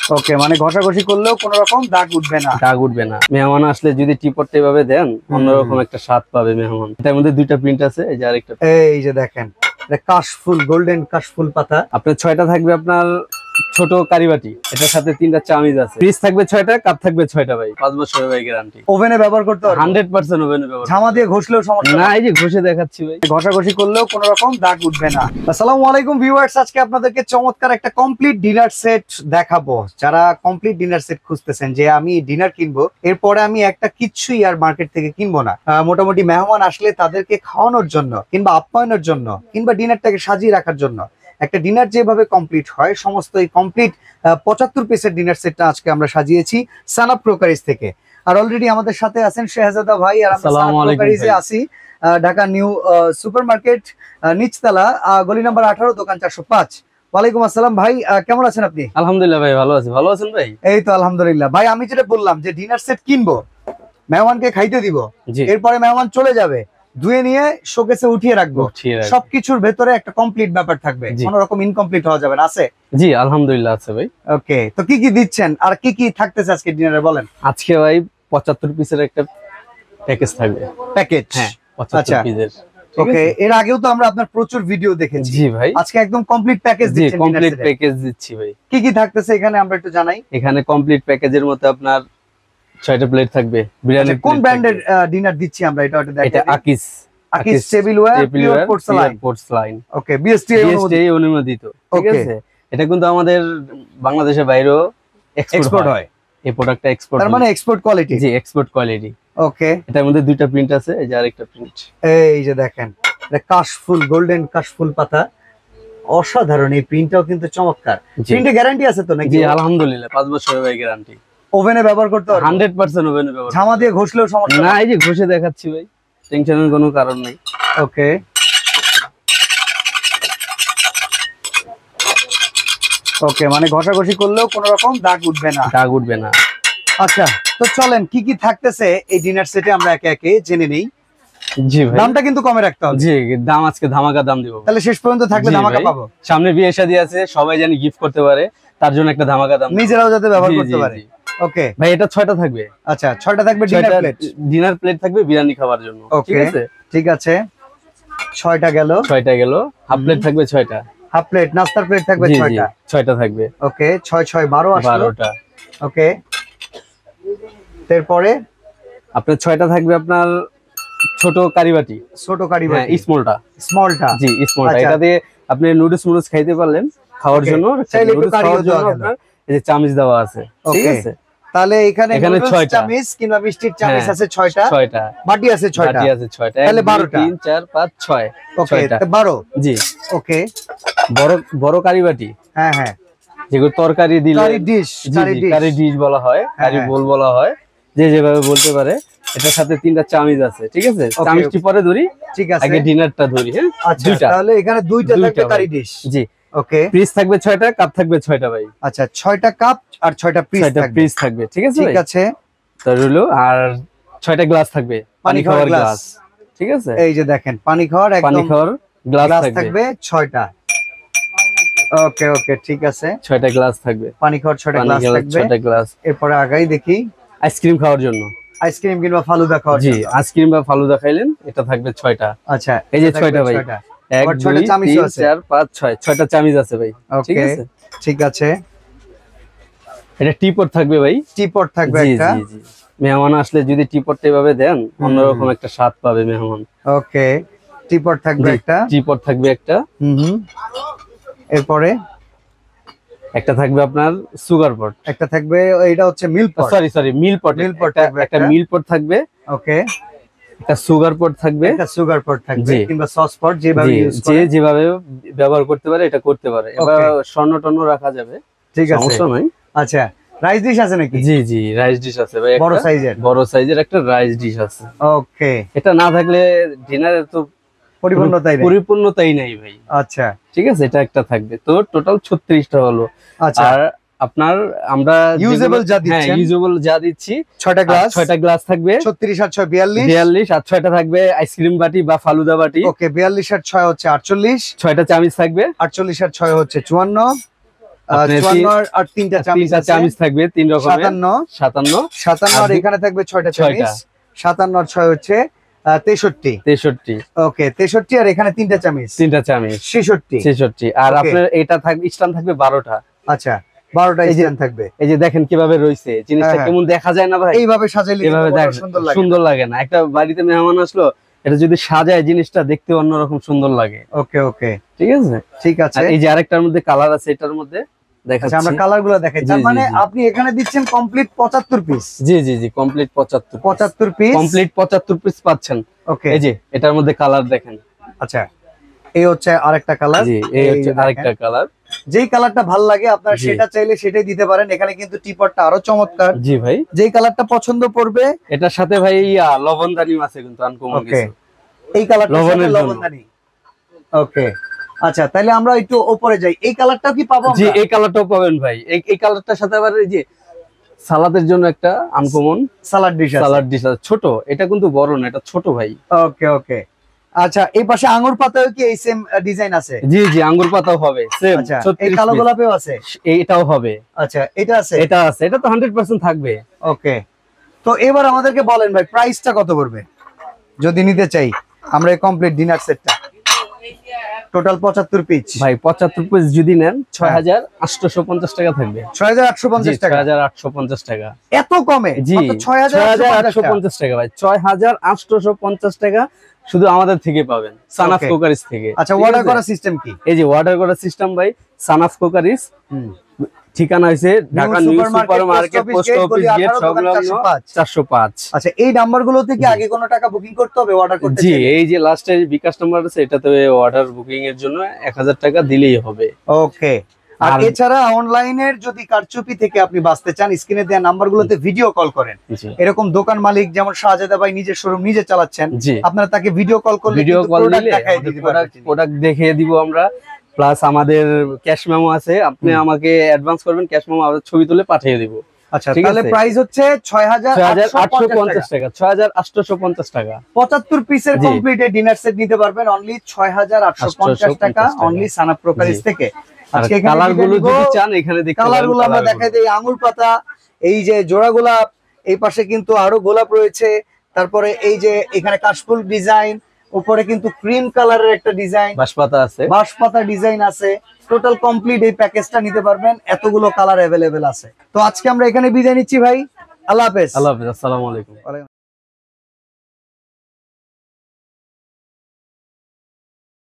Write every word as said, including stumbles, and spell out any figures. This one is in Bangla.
ওকে, মানে ঘষাঘষি করলেও কোনো রকম দাগ উঠবে না। দাগ উঠবে না। মেহমান আসলে যদি টিপটটা এভাবে দেন অন্যরকম একটা স্বাদ পাবে মেহমান। এটার মধ্যে দুইটা প্রিন্ট আছে, এই যে আরেকটা, এই যে দেখেন কাশফুল, গোল্ডেন কাশফুল পাতা। আপনার ছয়টা থাকবে আপনার ছোট কারিবাটি, এটার সাথে তিনটা চামিজ আছে। ফ্রিজ থাকবে ছয়টা, কাপ থাকবে ছয়টা ভাই, পাঁচ বছরের ভাই গ্যারান্টি। ওভেনে ব্যবহার করতে পারবেন হান্ড্রেড পার্সেন্ট ওভেনে ব্যবহার। ঝামা দিয়ে ঘষলেও সমস্যা না, এই যে ঘষে দেখাচ্ছি ভাই, ঘষাঘষি করলেও কোনো রকম দাগ উঠবে না। আসসালামু আলাইকুম ভিউয়ার্স, আজকে আপনাদেরকে চমৎকার একটা কমপ্লিট ডিনার সেট দেখাবো। যারা কমপ্লিট ডিনার সেট খুঁজতেছেন যে আমি ডিনার কিনবো, এরপরে আমি একটা কিচ্ছুই আর মার্কেট থেকে কিনবো না, মোটামুটি মেহমান আসলে তাদেরকে খাওয়ানোর জন্য কিংবা আপ্যায়নের জন্য কিংবা ডিনারটাকে সাজিয়ে রাখার জন্য একটা ডিনার যেভাবে কমপ্লিট হয়, সমস্ত এই কমপ্লিট পঁচাত্তর পিসের ডিনার সেটটা আজকে আমরা সাজিয়েছি সানাফ ক্রোকারিজ থেকে। আর অলরেডি আমাদের সাথে আছেন শেহজাদা ভাই, আর আমরা সানাফ ক্রোকারিজে আছি ঢাকা নিউ সুপার মার্কেট, নিচতলা, গলি নাম্বার আঠারো, দোকান চারশো পাঁচ। ওয়ালাইকুম আসসালাম ভাই, কেমন আছেন আপনি? আলহামদুলিল্লাহ ভাই, ভালো আছি। ভালো আছেন ভাই? এই তো আলহামদুলিল্লাহ ভাই। আমি যেটা বললাম যে ডিনার সেট কিনবো, মেহমানকে খাইতে দিব, এরপরে মেহমান চলে যাবে, ধুয়ে নিয়ে শোকেসে উঠিয়ে রাখবো, সবকিছুর ভেতরে একটা কমপ্লিট ব্যাপার থাকবে, কোনো রকম ইনকমপ্লিট হওয়া যাবে না। আছে? জি আলহামদুলিল্লাহ আছে ভাই। ওকে, তো কি কি দিচ্ছেন আর কি কি থাকতেছে আজকে ডিনারে বলেন? আজকে ভাই পঁচাত্তর পিসের একটা প্যাকেজ থাকবে। প্যাকেজ? হ্যাঁ, পঁচাত্তর পিসের। ওকে, এর আগেও তো আমরা আপনার প্রচুর ভিডিও দেখেছি। জি ভাই, আজকে একদম কমপ্লিট প্যাকেজ দিচ্ছেন। কমপ্লিট প্যাকেজ দিচ্ছি ভাই। কি কি থাকতেছে এখানে আমরা একটু জানাই। এখানে কমপ্লিট প্যাকেজের মধ্যে আপনার ছয়টা প্লেট থাকবে। বিরিয়ানি কোন ব্র্যান্ডের ডিনার দিচ্ছি আমরা এটা একটু দেখেন। এটা আকিস আকিস tableware pure porcelain. Porcelain okay, B S T অনুমোদিত। ঠিক আছে, এটা কিন্তু আমাদের বাংলাদেশের বাইরেও এক্সপোর্ট হয়। এই প্রোডাক্টটা এক্সপোর্ট, তার মানে এক্সপোর্ট কোয়ালিটি। জি এক্সপোর্ট কোয়ালিটি। ওকে, এটার মধ্যে দুইটা প্রিন্ট আছে, এই যে আরেকটা প্রিন্ট, এই যে দেখেন এটা কাশফুল, গোল্ডেন কাশফুল পাতা, অসাধারণ। এই প্রিন্টটাও কিন্তু চমৎকার। প্রিন্টে গ্যারান্টি আছে তো নাকি? জি আলহামদুলিল্লাহ, পাঁচ বছরের ভাই গ্যারান্টি। ওভেনে ব্যবহার করতে পারবেন? হান্ড্রেড পার্সেন্ট ওভেনে ব্যবহার। ঝামা দিয়ে ঘষলেও সমস্যা না, এই যে ঘষে দেখাচ্ছি ভাই, টেনশনের কোনো কারণ নেই। ওকে, ওকে, মানে ঘষাঘষি করলেও কোনো রকম দাগ উঠবে না। দাগ উঠবে না। আচ্ছা, তো চলেন কি কি থাকতেছে এই ডিনার সেটে আমরা একে একে জেনে নেই। জি ভাই, দামটা কিন্তু কমে রাখতে হবে। জি, দাম আজকে ধামাকা দাম দিব। তাহলে শেষ পর্যন্ত থাকলে ধামাকা পাবো। সামনে বিয়ে শাদী আছে, সবাই জানি গিফট করতে পারে, তার জন্য একটা ধামাকা দাম, নিজেরাও যাতে ব্যবহার করতে পারে। ওকে ভাই, এটা ছয়টা থাকবে। আচ্ছা, ছয়টা থাকবে ডিনার প্লেট। ডিনার প্লেট থাকবে বিরিয়ানি খাওয়ার জন্য। ঠিক আছে, ঠিক আছে, ছয়টা গেল। ছয়টা গেল। হাফ প্লেট থাকবে ছয়টা। হাফ প্লেট নাস্তার প্লেট থাকবে ছয়টা। ছয়টা থাকবে। ওকে, ছয় ছয় বারো আসলো। বারোটা। ওকে, এরপরে আপনার ছয়টা থাকবে আপনার ছোট কারিবাটি। ছোট কারিবাটি, স্মলটা। স্মলটা, জি স্মলটা। এটা দিয়ে আপনি নুডলস মুডলস খাইতে পারলেন, খাওয়ার জন্য। নুডলস খাওয়ার জন্য আপনার এই যে চামচ দেওয়া আছে। ঠিক আছে, তাহলে এখানে এখানে ছয়টা চামচ কিংবা মিষ্টির চামচ আছে ছয়টা। ছয়টা বাটি আছে ছয়টা। বাটি আছে ছয়টা। তাহলে বারোটা। তিন চার পাঁচ ছয়। ওকে, বারো। জি। ওকে, বড় বড় কারিবাটি। হ্যাঁ হ্যাঁ, যেগুলো তরকারি দিলে কারি ডিশ, কারি ডিশ বলা হয়, কারি বোল বলা হয়, যে যেভাবে বলতে পারে। এটার সাথে তিনটা চামচ আছে। ঠিক আছে, চামচটি পরে ধরি। ঠিক আছে, আগে ডিনারটা ধরি। হ্যাঁ, দুইটা। তাহলে এখানে দুইটা থাকবে কারি ডিশ। জি। ওকে, পিস থাকবে ছয়টা, কাপ থাকবে ছয়টা ভাই। আচ্ছা, ছয়টা কাপ আর ছয়টা পিস থাকবে। পিস থাকবে। ঠিক আছে, ঠিক আছে, তো হলো। আর ছয়টা গ্লাস থাকবে, পানি খাওয়ার গ্লাস। ঠিক আছে, এই যে দেখেন পানি খাওয়ার, একদম পানি খাওয়ার গ্লাস থাকবে ছয়টা। ওকে ওকে, ঠিক আছে, ছয়টা গ্লাস থাকবে, পানি খাওয়ার ছয়টা গ্লাস থাকবে। ছয়টা গ্লাস। এরপরে আগাই দেখি আইসক্রিম খাওয়ার জন্য। আইসক্রিম কিংবা ফালুদা খাওয়ার জন্য। জি, আইসক্রিম বা ফালুদা খাইলেন, এটা থাকবে ছয়টা। আচ্ছা, এই যে ছয়টা ভাই, এক দুই তিন চার পাঁচ ছয়, ছয়টা চামচ আছে ভাই। ঠিক আছে, ঠিক আছে। এটা টিপট থাকবে ভাই। টিপট থাকবে একটা। জি জি, মেহমান আসলে যদি টিপটটা এভাবে দেন অন্যরকম একটা স্বাদ পাবে মেহমান। ওকে, টিপট থাকবে একটা। টিপট থাকবে একটা। হুম হুম, এরপরে একটা থাকবে আপনার সুগার পট। একটা থাকবে, এটা হচ্ছে milk pot. Sorry sorry meal pot. Meal pot থাকবে একটা মিল পট থাকবে। ওকে, একটা সুগার পট থাকবে। একটা সুগার পট থাকবে কিংবা সস পট, যেভাবে ইউজ করে, যে যেভাবে ব্যবহার করতে পারে এটা করতে পারে। এবার স্বর্ণ টর্ণ রাখা যাবে। ঠিক আছে, সমস্যা নাই। আচ্ছা, রাইস ডিশ আছে নাকি? জি জি, রাইস ডিশ আছে ভাই, বড় সাইজের। বড় সাইজের একটা রাইস ডিশ আছে। ওকে, এটা না থাকলে ডিনারে তো পরিপূর্ণতাই নাই, পরিপূর্ণতাই নাই ভাই। আচ্ছা, ঠিক আছে, এটা একটা থাকবে। তো টোটাল ছত্রিশটা হলো। আচ্ছা, আর আপনার আমরা ইউজেবল যা দিচ্ছি, হ্যাঁ ইউজেবল যা দিচ্ছি, ছয়টা গ্লাস, ছয়টা গ্লাস থাকবে। ছত্রিশ আর ছয় বিয়াল্লিশ, বিয়াল্লিশ। আর ছয়টা থাকবে আইসক্রিম বাটি বা ফালুদা বাটি। ওকে, বিয়াল্লিশ আর ছয় হচ্ছে আটচল্লিশ। ছয়টা চামচ থাকবে। আটচল্লিশ আর ছয় হচ্ছে চুয়ান্ন। চুয়ান্ন আর তিনটা চামিচ আছে, চামিচ থাকবে তিন রকমের, সাতান্ন সাতান্ন সাতান্ন আর এখানে থাকবে ছয়টা চামিচ, সাতান্ন আর ছয় হচ্ছে তেষট্টি তেষট্টি ওকে তেষট্টি আর এখানে তিনটা চামিচ, তিনটা চামিচ ছেষট্টি ছেষট্টি আর আপনার এটা থাকবে স্ট্যান্ড থাকবে বারোটা। আচ্ছা বারোটা স্ট্যান্ড থাকবে। এই যে দেখেন কিভাবে রয়েছে জিনিসটা, কেমন দেখা যায় না ভাই? এইভাবে সাজাইলে এইভাবে সুন্দর লাগে, সুন্দর লাগে না? একটা বাড়িতে মেহমান আসলো, এটা যদি সাজায় জিনিসটা দেখতে অন্যরকম সুন্দর লাগে। ওকে ওকে ঠিক আছে ঠিক আছে। এই যে আরেকটার মধ্যে কালার আছে, এটার মধ্যে দেখাচ্ছি, আমরা কালারগুলো দেখাই। তার মানে আপনি এখানে দিচ্ছেন কমপ্লিট পঁচাত্তর পিস? জি জি জি কমপ্লিট পঁচাত্তর পঁচাত্তর পিস, কমপ্লিট পঁচাত্তর পিস পাচ্ছেন। ওকে এই যে এটার মধ্যে কালার দেখেন। আচ্ছা এই হচ্ছে আরেকটা কালার, জি এই হচ্ছে আরেকটা কালার। যেই কালারটা ভালো লাগে আপনারা সেটা চাইলে সেটাই দিতে পারেন। এখানে কিন্তু টিপটটা আরো চমৎকার। জি ভাই যেই কালারটা পছন্দ পড়বে। এটার সাথে ভাই ইয়া লবণদানি আছে কিন্তু আনকমন কিছু। এই কালারটা লবণদানি। ওকে আচ্ছা তাহলে আমরা একটু উপরে যাই। এই কালারটাও কি পাবো আমরা? জি এই কালারটাও পাবেন ভাই। এই এই কালারটার সাথে আবার এই যে সালাদের জন্য একটা আনকমন সালাদ ডিশ আছে, সালাদ ডিশ আছে ছোট। এটা কিন্তু বড় না, এটা ছোট ভাই। ওকে ওকে আচ্ছা এই পাশে আঙ্গুর পাতাও কি এই সেম ডিজাইন আছে? জি জি আঙ্গুর পাতাও হবে সেম। আচ্ছা এই কালো গোলাপেও আছে? এটাও হবে। আচ্ছা এটা আছে? এটা আছে, এটা তো একশো পার্সেন্ট থাকবে। ওকে তো এবার আমাদেরকে বলেন ভাই প্রাইসটা কত পড়বে যদি নিতে চাই আমরা এই কমপ্লিট ডিনার সেটটা? টোটাল পঁচাত্তর পিস ভাই, পঁচাত্তর পিস যদি নেন ছয় হাজার আটশো পঞ্চাশ টাকা থাকবে। ছয় হাজার আটশো পঞ্চাশ টাকা? ছয় হাজার আটশো পঞ্চাশ টাকা। এত কমে? জি ছয় হাজার আটশো পঞ্চাশ টাকা ভাই, ছয় হাজার আটশো পঞ্চাশ টাকা শুধু আমাদের থেকে পাবেন, সানাফ ক্রকারিজ থেকে। আচ্ছা অর্ডার করার সিস্টেম কি? এই যে অর্ডার করার সিস্টেম ভাই, সানাফ ক্রকারিজ ঠিকানা হইছে Dhaka new super market post office gate সংলগ্ন চারশো পাঁচ। আচ্ছা এই নাম্বারগুলোতে কি আগে কোনো টাকা বুকিং করতে হবে অর্ডার করতে? জি এই যে লাস্টে বিকাশ নাম্বার আছে, এটাতে অর্ডার বুকিং এর জন্য এক হাজার টাকা দিলেই হবে। ওকে আর এছাড়া অনলাইনের যদি কারচুপি থেকে আপনি বাঁচতে চান, স্ক্রিনে দেওয়া নাম্বারগুলোতে ভিডিও কল করেন। এরকম দোকান মালিক যেমন শাহজাদা ভাই নিজের শোরুম নিজে চালাচ্ছেন, আপনারা তাকে ভিডিও কল করলে ভিডিও কল দিলে প্রোডাক্ট দেখিয়ে দিব আমরা। প্লাস আমাদের ক্যাশ মেমো আছে, আপনি আমাকে অ্যাডভান্স করবেন, ক্যাশ মেমো আমাদের ছবি তুলে পাঠিয়ে দিব। আচ্ছা তাহলে প্রাইস হচ্ছে ছয় হাজার আটশো পঞ্চাশ টাকা, ছয় হাজার আটশো পঞ্চাশ টাকা। পঁচাত্তর পিসের কমপ্লিট ডিনার সেট নিতে পারবেন অনলি ছয় হাজার আটশো পঞ্চাশ টাকা, অনলি সানাফ ক্রকারিজ থেকে। আজকে কালারগুলো যদি চান এখানে দেখতে পারেন, কালারগুলো আমরা দেখাই দেই। আঙ্গুর পাতা, এই যে জোড়া গোলাপ, এই পাশে কিন্তু আরো গোলাপ রয়েছে, তারপরে এই যে এখানে কাশফুল ডিজাইন, উপরে কিন্তু ক্রিম কালারের একটা ডিজাইন, বাঁশপাতা আছে, বাঁশপাতা ডিজাইন আছে। টোটাল কমপ্লিট এই প্যাকেজটা নিতে পারবেন, এতগুলো কালার অ্যাভেলেবেল আছে। তো আজকে আমরা এখানে বিদায় নিচ্ছি ভাই, আল্লাহ হাফেজ। আল্লাহ হাফেজ, আসসালামু আলাইকুম।